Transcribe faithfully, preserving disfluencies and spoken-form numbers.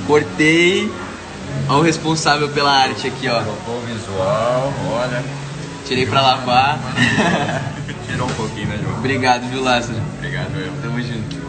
Cortei. Olha o responsável pela arte aqui, ó. Colocou o visual, olha. Tirei pra lavar. Tirou um pouquinho, né, João? Obrigado, viu, Lázaro? Obrigado, eu. Tamo junto.